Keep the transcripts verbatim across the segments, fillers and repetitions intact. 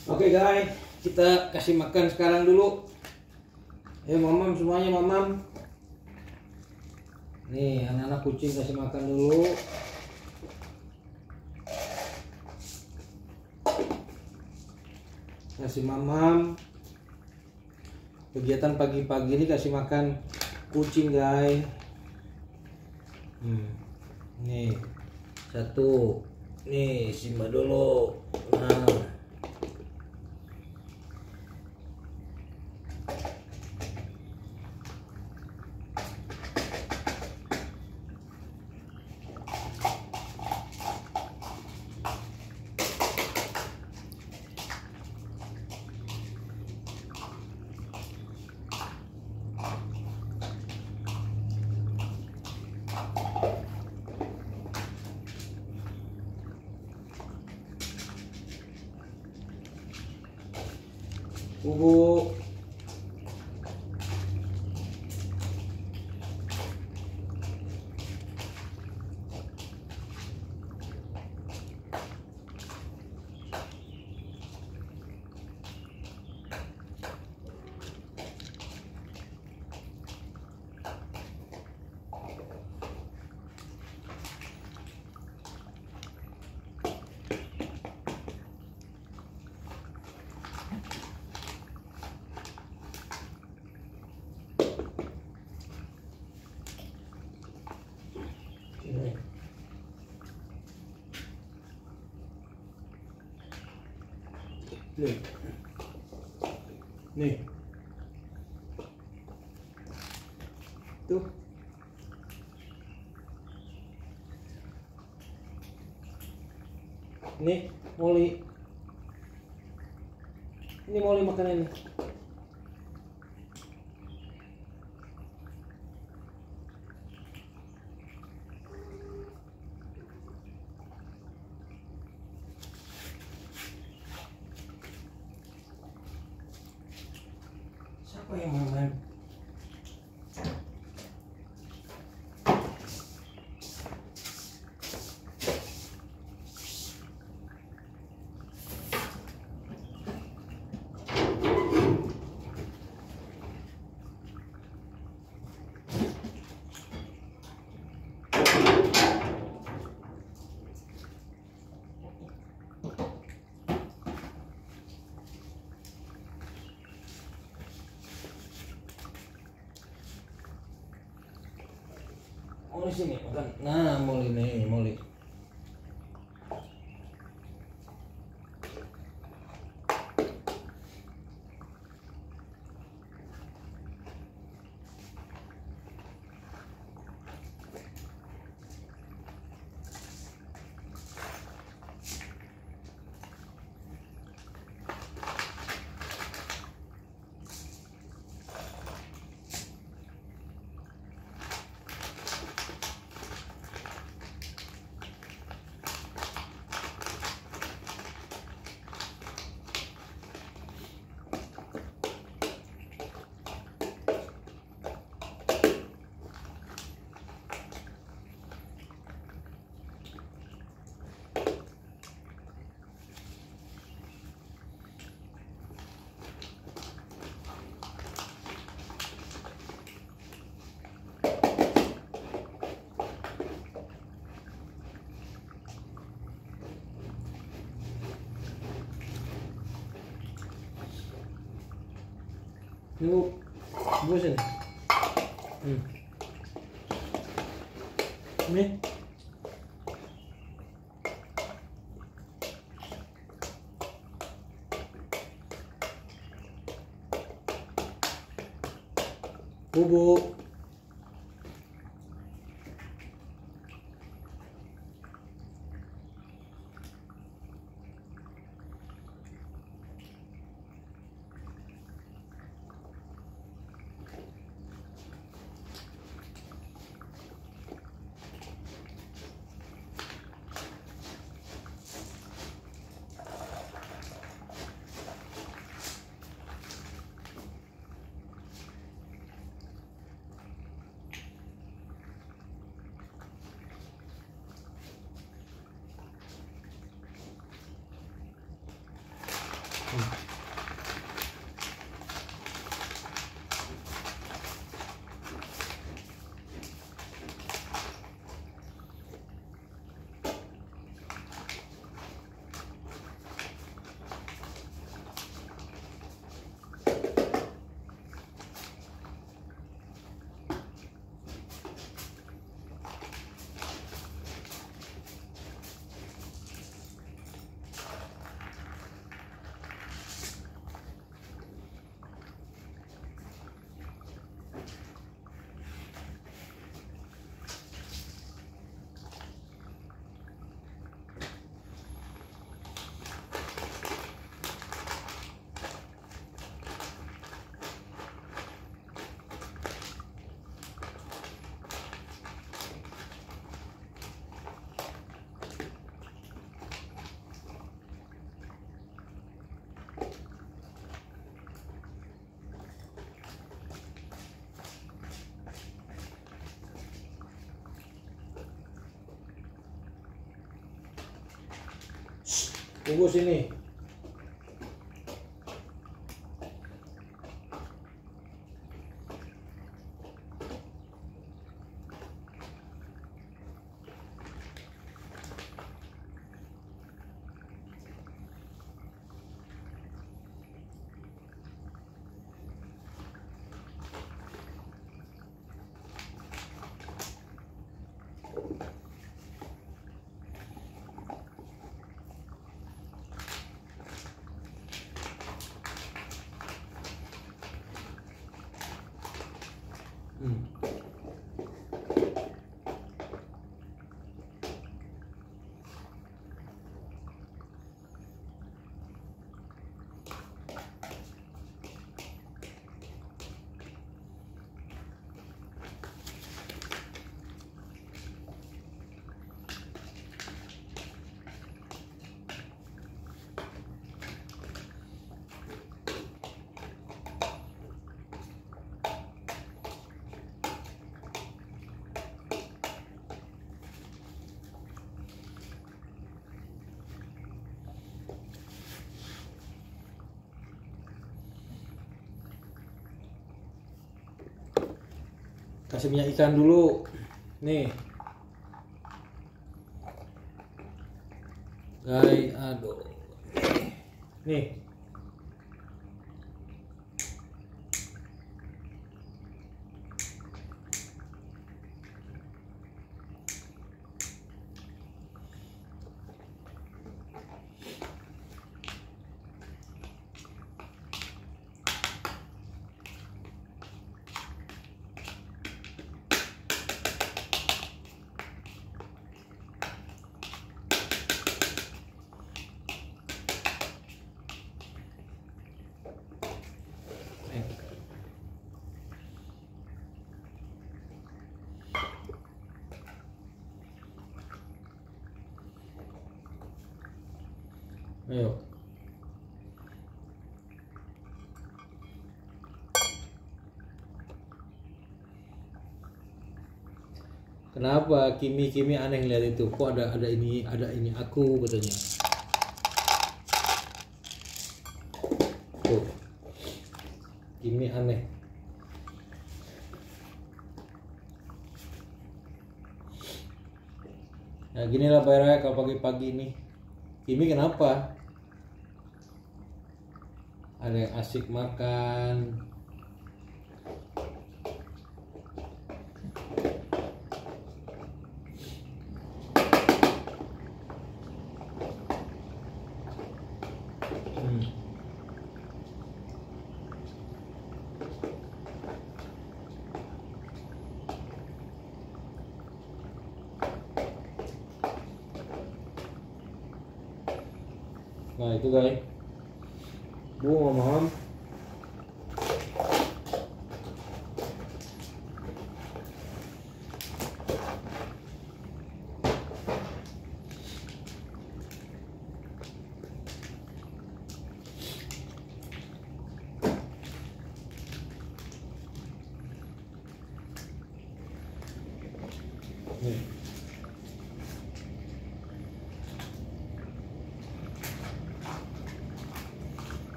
Oke guys, kita kasih makan sekarang dulu. Ayo mamam semuanya mamam. Nih anak-anak kucing kasih makan dulu. Kasih mamam. Kegiatan pagi-pagi ini kasih makan kucing guys. Hmm. Nih satu. Nih Simba dulu. Nah. Bubuk. Nih, nih, tuh, nih, Molly, ini Molly makanannya. Siapa yang makan? Oh di sini makan. Nah, Molly nih, Molly. Yuk, bosan. Hmm. Nih. Bubuk. Hmm. Tunggu sini. Hmm. Kasih minyak ikan dulu nih guys, aduh nih. Ayo. Kenapa Kimi-Kimi aneh lihat itu? Kok ada ada ini ada ini aku katanya. Tuh. Kimi aneh. Nah gini lah Pak Raya kalau pagi-pagi ini. Kimi kenapa? Ada yang asik makan. Hmm. Nah itu guys, Bu mohon nih.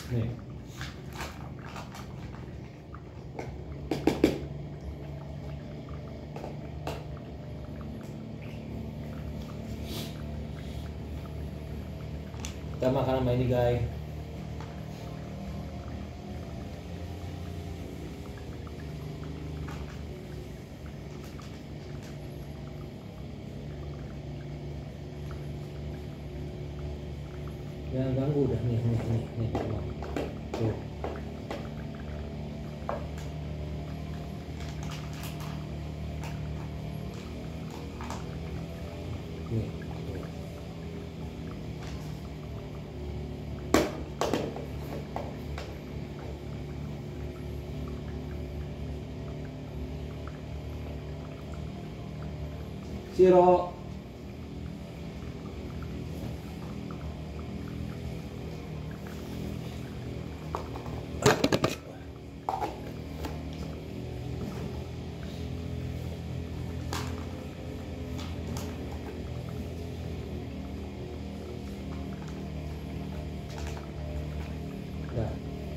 Nih. Kita makan sama ini guys. Jangan ganggu dah, nih nih nih nih tuh. Nih. Siro. Nah.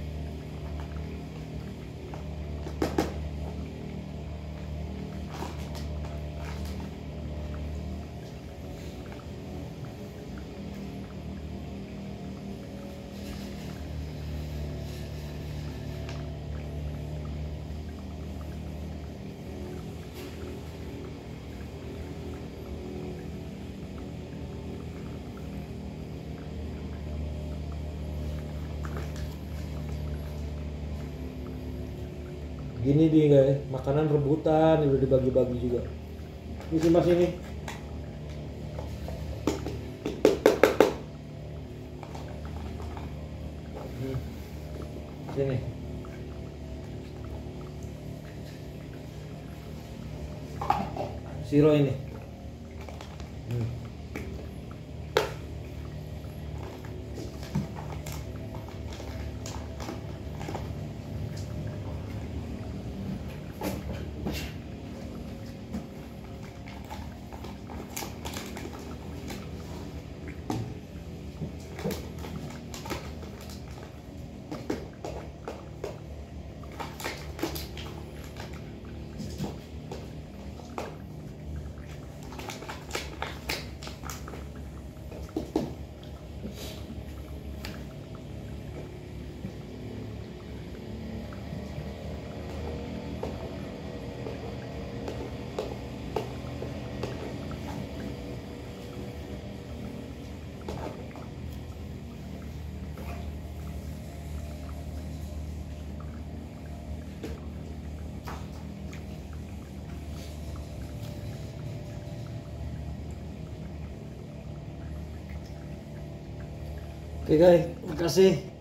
Gini dia guys, makanan rebutan udah dibagi-bagi juga. Ini sih mas ini. Hmm. Sini. Siro ini. Hmm. Oke guys, terima kasih.